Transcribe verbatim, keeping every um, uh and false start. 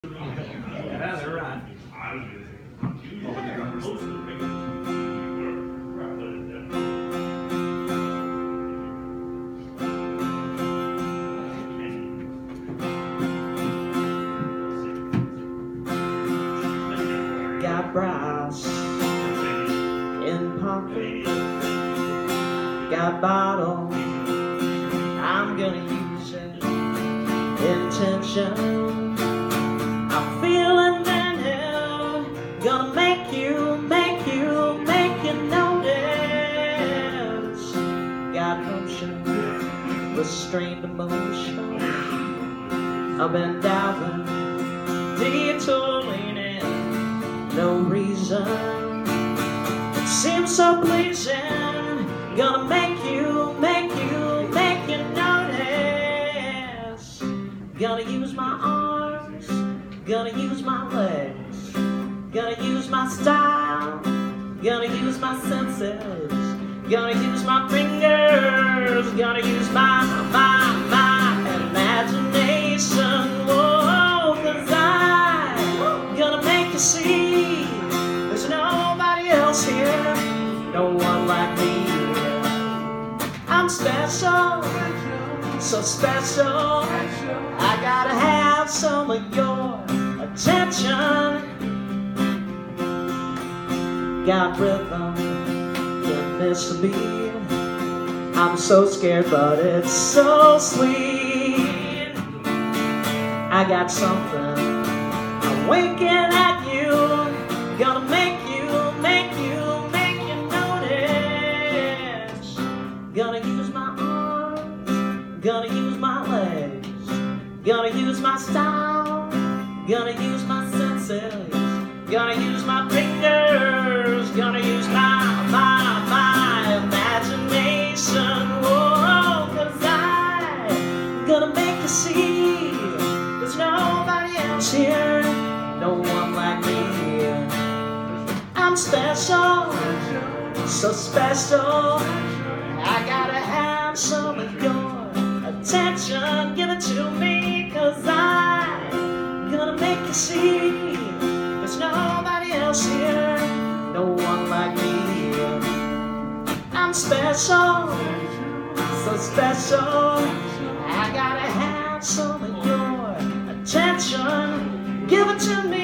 Yeah, they're right. Got brass in pocket, got bottle, I'm gonna use it. Intention, I'm feeling then, gonna make you, make you, make you notice. Got motion, restrained emotion, I've been diving, detouring in, no reason. It seems so pleasing, gonna make you, make you, make you notice. Gonna use my arms, gonna use my legs, gonna use my style, gonna use my senses, gonna use my fingers, gonna use my, my, my imagination. Whoa, 'cause I'm gonna make you see there's nobody else here, no one like me. I'm special, so special, I gotta have some of your attention. Got rhythm, can't miss a beat, I'm so scared but it's so sweet. I got something, I'm winking at you, gonna make you, make you, make you notice. Gonna use my arms, gonna use my legs, gonna use my style, gonna use my senses, gonna use my fingers, gonna use my, my, my imagination. Whoa, 'cause I'm gonna make you see there's nobody else here, no one like me. I'm special, so special, I gotta have some of your attention. Give it to me, 'cause I'm gonna make you see there's nobody else here, no one like me. I'm special, so special, I gotta have some of your attention. Give it to me.